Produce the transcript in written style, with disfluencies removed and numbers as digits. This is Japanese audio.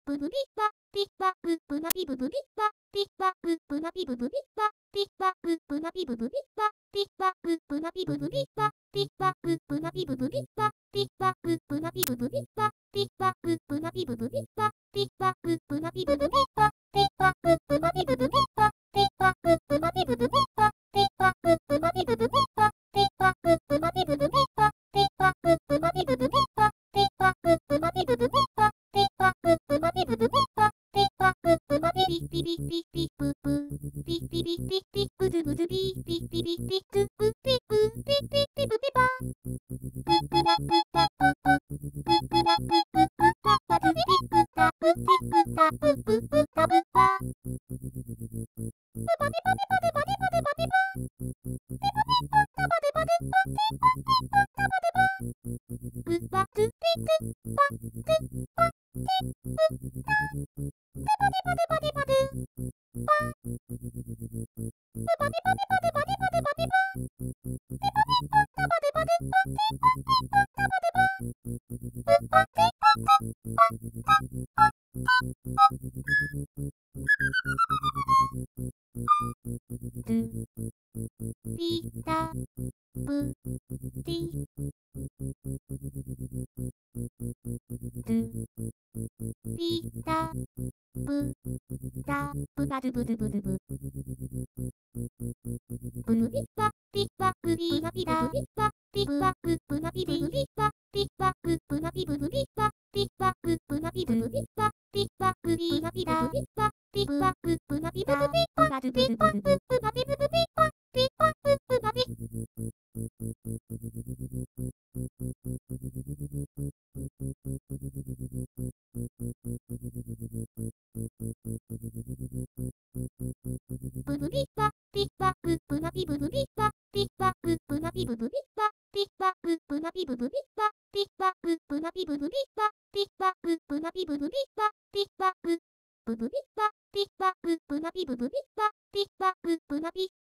ブブビバビバブブナビブブビバビバブブナビブブビバビバブブナビブブビバビバブブナビブブビバビバブブナビブブビバビバブブナビブブビバビバブブナビブブビバビバブブナビブブビバビバブブナビブブビバビバブブナビブブビバビバブブナビブブビバビバブブナビブブビバビバブブナビブブビバビバブブナビブブビバビバブブナビブブビバビバブブナビビビビビビブブビビビビビブズブズビビビビビズブビブビビビブビバブブナブバブブブブナブブブタバブビブタブビブタブブブタブバブバデバデバデバデバデバデバデバデバタバデバデバデバタバデバブバドゥビドゥバドゥバディブデバデバデバデバドゥバブバデバデバデバデバデバデバデバデバタバデバデバデバタバデバブバデバタビタブディビタブタブバドゥブドゥブドゥブブヌビバビバブビナビバビバビバブブナビブブビバビバブブナビブブビバビバブブナビブブビバビバブビナビブブビバビバブブナビブブビババドゥビバブブナビブブビバビバブブナビブブビバビバブブナビブブビバビバブブナビブブビバビバブブナビブブビバビバブブナビブブビバビバブブナビブブビバビバブブブビバビバブブナビブブビバビバブブナビ